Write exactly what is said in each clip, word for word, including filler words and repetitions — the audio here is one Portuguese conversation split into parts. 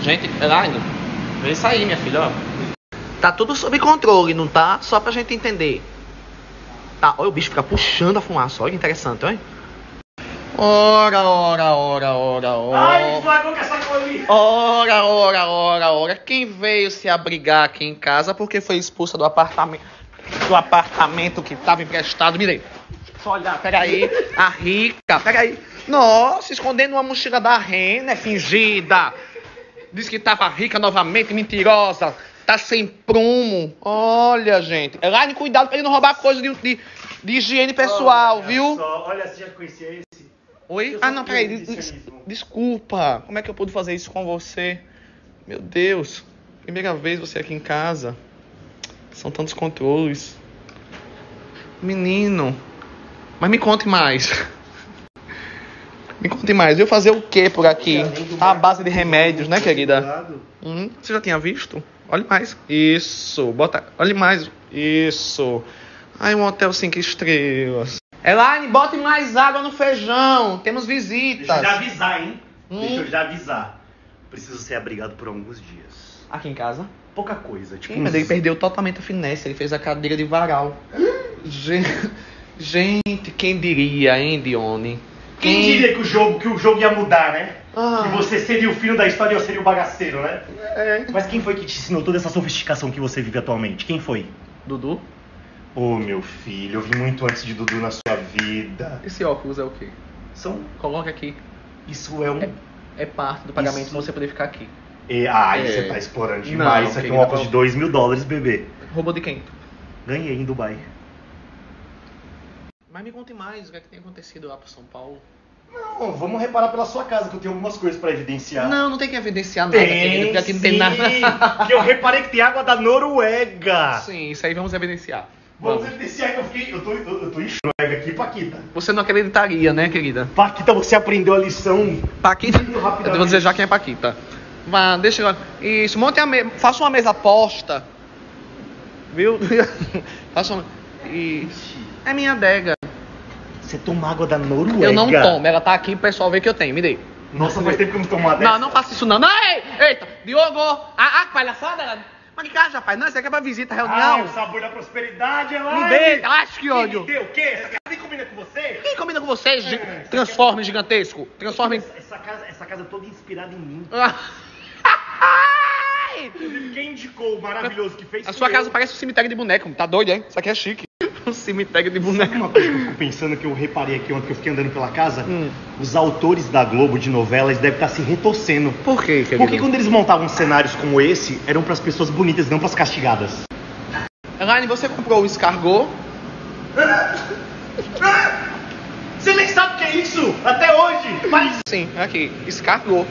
Gente, Elaine, vê isso aí, minha filha, ó. Tá tudo sob controle, não tá? Só pra gente entender. Tá, olha o bicho fica puxando a fumaça, olha que interessante, olha. Ora, ora, ora, ora, ora. Ai, esmagou com essa colinha. Ora, ora, ora, ora. Quem veio se abrigar aqui em casa porque foi expulsa do apartamento, do apartamento que tava emprestado? Me dê. Só olhar, peraí. A rica, peraí. Nossa, escondendo uma mochila da Rena, é fingida. Diz que tava rica novamente, mentirosa. Tá sem prumo. Olha, gente. Elaine, cuidado pra ele não roubar coisa de, de, de higiene pessoal, olha viu? Só, olha, você já conhecia esse? Oi? Eu Ah, sou não, peraí. filho de Des- sionismo. desculpa. Como é que eu pude fazer isso com você? Meu Deus. Primeira vez você aqui em casa. São tantos controles. Menino. Mas me conte mais. Me conte mais. Eu fazer o que por aqui? Tá à base de remédios, né, querida? Hum, você já tinha visto? Olhe mais. Isso. Bota. Olhe mais. Isso. Ai, um hotel cinco estrelas. Elaine, bote mais água no feijão. Temos visitas. Deixa eu já avisar, hein? Hum. Deixa eu já avisar. Preciso ser abrigado por alguns dias. Aqui em casa? Pouca coisa, tipo. Sim, mas ele perdeu totalmente a finesse. Ele fez a cadeira de varal. Gente, gente, quem diria, hein, Dione? Quem diria que o jogo, que o jogo ia mudar, né? Ah. Que você seria o filho da história e eu seria o bagaceiro, né? É. Mas quem foi que te ensinou toda essa sofisticação que você vive atualmente? Quem foi? Dudu? Ô, meu filho, eu vi muito antes de Dudu na sua vida. Esse óculos é o quê? São... Coloca aqui. Isso é um... É, é parte do pagamento Isso. pra você poder ficar aqui. E, ai, É. você tá explorando Não, demais. Isso aqui é um querida, óculos não. de dois mil dólares, bebê. Roubou de quem? Ganhei em Dubai. Mas me conte mais o que é que tem acontecido lá pro São Paulo. Não, vamos reparar pela sua casa que eu tenho algumas coisas pra evidenciar. Não, não tem que evidenciar nada, querida, porque aqui não tem sim, nada. que eu reparei que tem água da Noruega. Sim, isso aí vamos evidenciar. Vamos Vamos. evidenciar que eu fiquei... Eu tô, eu, eu tô em Noruega aqui, Paquita. Você não acreditaria, né, querida? Paquita, você aprendeu a lição. Paquita. Muito Eu rapidamente. vou dizer já quem é Paquita. Vá, deixa eu... Isso, monte a mesa. Faça uma mesa posta. Viu? Faça uma... Isso. É minha adega. Você toma água da Noruega? Eu não tomo. Ela tá aqui, o pessoal vê que eu tenho. Me dê. Nossa, faz tempo que eu não tomo uma dessa. Não, não faça isso não. Não, ei, eita, Diogo. Ah, ah, que palhaçada. Mas que casa, rapaz? Não, isso aqui é pra visita, Ah, reunião. o sabor da prosperidade, ela. Me dê, acho que ódio. Me dê o quê? Essa casa nem combina com você? Quem combina com vocês? Gi- É, isso Transforme gigantesco. Transforme em... Essa, essa casa, essa casa é toda inspirada em mim. Ai! Quem indicou o maravilhoso que fez? A sua fui casa eu. parece um cemitério de boneco. Tá doido, hein? Isso aqui é chique. Um cemitério de Sabe boneco. uma coisa que eu fico pensando, que eu reparei aqui ontem que eu fiquei andando pela casa? Hum. Os autores da Globo de novelas devem estar se retorcendo. Por quê, querido? Porque quando eles montavam cenários como esse, eram para as pessoas bonitas, não para as castigadas. Elaine, você comprou o escargot? Você nem sabe o que é isso até hoje! Mas Sim, aqui. Escargot.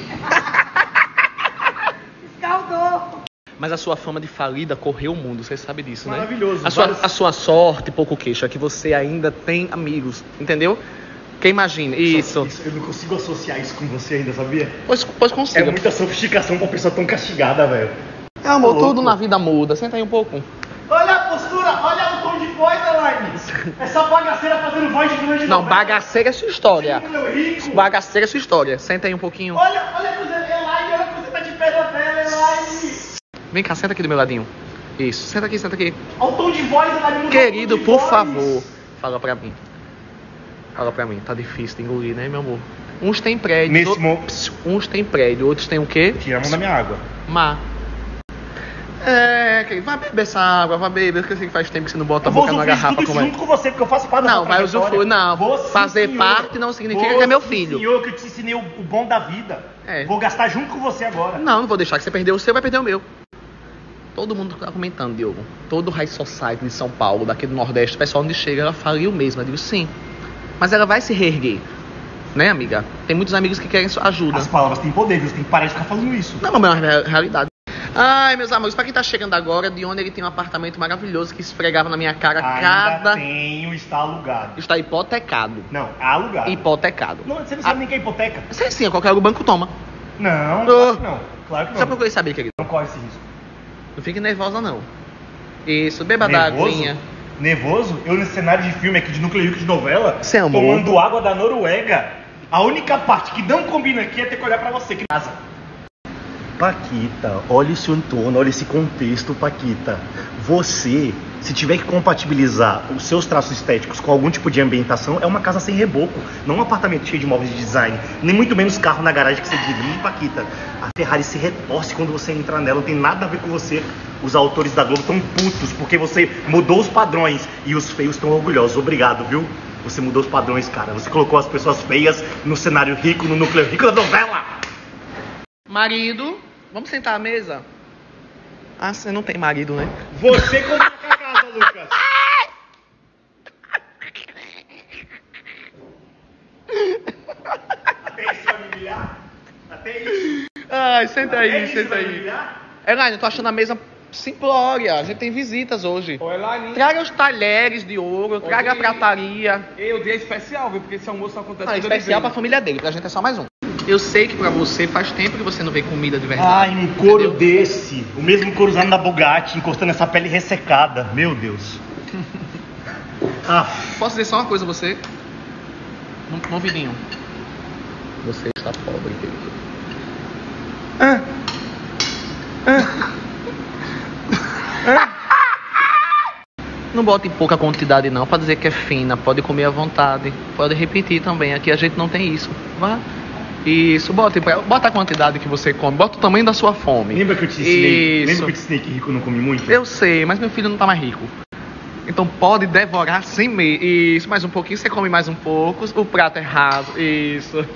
escaldou! Mas a sua fama de falida correu o mundo, você sabe disso, né? Maravilhoso. A sua, Vários- a sua sorte, pouco queixo, é que você ainda tem amigos, entendeu? Que imagine, isso. Eu não consigo associar isso com você ainda, sabia? Pois, pois É consiga. muita sofisticação pra uma pessoa tão castigada, velho. É, amor, Tá louco. tudo na vida muda. Senta aí um pouco. Olha a postura, olha o tom de voz, Elaine. Essa bagaceira fazendo voz de vilã de Não, novela. bagaceira é sua história. Sim, meu rico. Bagaceira é sua história. Senta aí um pouquinho. Olha, olha a coisa, Elaine, olha que você tá de pé da vela, Elaine. Vem cá, senta aqui do meu ladinho. Isso, senta aqui, senta aqui. Olha o tom de voz, Elaine. mudou Querido, o tom de por voz. favor, fala pra mim. Fala pra mim, tá difícil de engolir, né, meu amor? Uns tem prédio, Nesse outros- mo- Pss, uns tem prédio, outros tem o quê? Tira a mão da minha água. Mar. É, querido, vai beber essa água, vai beber, porque eu sei que faz tempo que você não bota a Eu vou boca na usufruir garrafa tudo como isso é. junto com você, porque eu faço parte da Não, sua vai trajetória. usufruir, não. Vou sim, Fazer senhor. parte não significa Vou que é meu sim, filho. senhor, que eu te ensinei o, o bom da vida. É. Vou gastar junto com você agora. Não, não vou deixar que você perder o seu, vai perder o meu. Todo mundo tá comentando, Diogo. Todo o High Society de São Paulo, daqui do Nordeste, o pessoal onde chega, ela faliu mesmo. Eu digo, sim. Mas ela vai se reerguer. Né, amiga? Tem muitos amigos que querem sua ajuda. As palavras têm poder, você tem que parar de ficar falando isso. Não, mas é uma realidade. Ai, meus amigos, pra quem tá chegando agora, Dione, ele tem um apartamento maravilhoso que esfregava na minha cara Ainda cada... tenho, está alugado. Está hipotecado. Não, alugado. Hipotecado. Não, você não sabe nem que é hipoteca. Sei sim, qualquer o banco toma. Não, Oh. claro que não. Claro que Só não. procurei saber, querido. Não corre esse risco. Não fique nervosa, não. Isso, beba da Nervoso? aguinha. Nervoso? Eu nesse cenário de filme aqui de núcleo de novela, Você amou? tomando água da Noruega. A única parte que não combina aqui é ter que olhar pra você, que casa. Paquita, olha esse entorno, olha esse contexto, Paquita. Você, se tiver que compatibilizar os seus traços estéticos com algum tipo de ambientação, é uma casa sem reboco, não um apartamento cheio de móveis de design, nem muito menos carro na garagem que você dirige, Paquita. A Ferrari se retorce quando você entra nela, não tem nada a ver com você. Os autores da Globo estão putos porque você mudou os padrões e os feios estão orgulhosos. Obrigado, viu? Você mudou os padrões, cara. Você colocou as pessoas feias no cenário rico, no núcleo rico da novela. Marido, vamos sentar à mesa? Ah, você não tem marido, né? Você comprou a casa, Lucas. Até isso vai me humilhar? Até isso. Ai, senta aí, Até isso senta vai me aí. humilhar? Elaine, eu tô achando a mesa simplória. A gente tem visitas hoje. Ô, Elaine. Traga os talheres de ouro, traga a Oi. prataria. E o dia é especial, viu? Porque esse almoço só acontece Ah, quando ele especial vem. pra família dele, pra gente é só mais um. Eu sei que pra você faz tempo que você não vê comida de verdade. Ai, um couro entendeu? desse. O mesmo couro usado na Bugatti, encostando essa pele ressecada. Meu Deus. Ah, Posso dizer só uma coisa a você? No, no vidinho. Você está pobre, querido. ah, Não bote pouca quantidade não, pra dizer que é fina. Pode comer à vontade. Pode repetir também. Aqui a gente não tem isso. Vá. Isso, bota, bota a quantidade que você come. Bota o tamanho da sua fome. lembra que eu te ensinei? Isso. Lembra que eu te ensinei que rico não come muito? Eu sei, mas meu filho não tá mais rico. Então pode devorar sem medo. Isso, mais um pouquinho, você come mais um pouco. O prato é raso. Isso.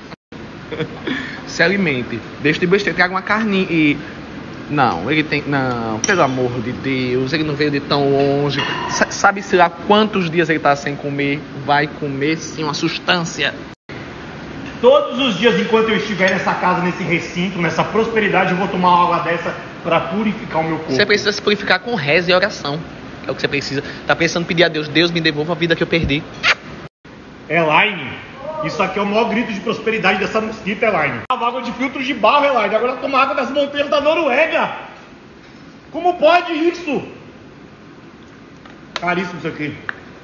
Se alimente. Deixa de besteira, traga uma carninha e... Não, ele tem... Não, pelo amor de Deus, ele não veio de tão longe. S- Sabe-se lá quantos dias ele tá sem comer? Vai comer sim uma substância. Todos os dias, enquanto eu estiver nessa casa, nesse recinto, nessa prosperidade, eu vou tomar uma água dessa pra purificar o meu corpo. Você precisa se purificar com reza e oração. É o que você precisa. Tá pensando pedir a Deus, Deus me devolva a vida que eu perdi. Elaine, isso aqui é o maior grito de prosperidade dessa mosquita, Elaine. Água de filtro de barro, Elaine. Agora toma água das montanhas da Noruega. Como pode isso? Caríssimo isso aqui.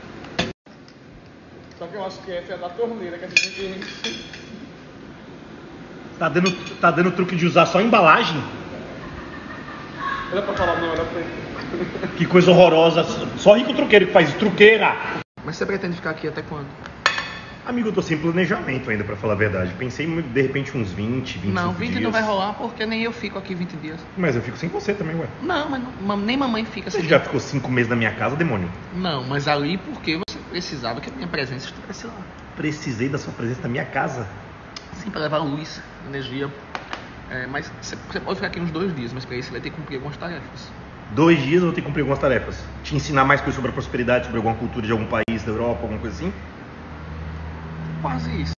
Só que eu acho que essa é da torneira que a gente tem que... Tá dando, tá dando truque de usar só embalagem? Era pra falar, não, era pra... Que coisa horrorosa. Só rico truqueiro que faz isso. Truqueira. Mas você pretende ficar aqui até quando? Amigo, eu tô sem planejamento ainda, pra falar a verdade. Pensei, de repente, uns vinte, vinte e cinco Não, vinte dias. não vai rolar porque nem eu fico aqui vinte dias. Mas eu fico sem você também, ué. Não, mas não- nem mamãe fica Você sem. já ficou cinco meses na minha casa, demônio? Não, mas ali porque você precisava que a minha presença estivesse lá. Precisei da sua presença na minha casa. Sim, para levar luz, energia. É, mas você você pode ficar aqui uns dois dias, mas para isso você vai ter que cumprir algumas tarefas. Dois dias eu vou ter que cumprir algumas tarefas. Te ensinar mais coisas sobre a prosperidade, sobre alguma cultura de algum país da Europa, alguma coisa assim? Quase isso.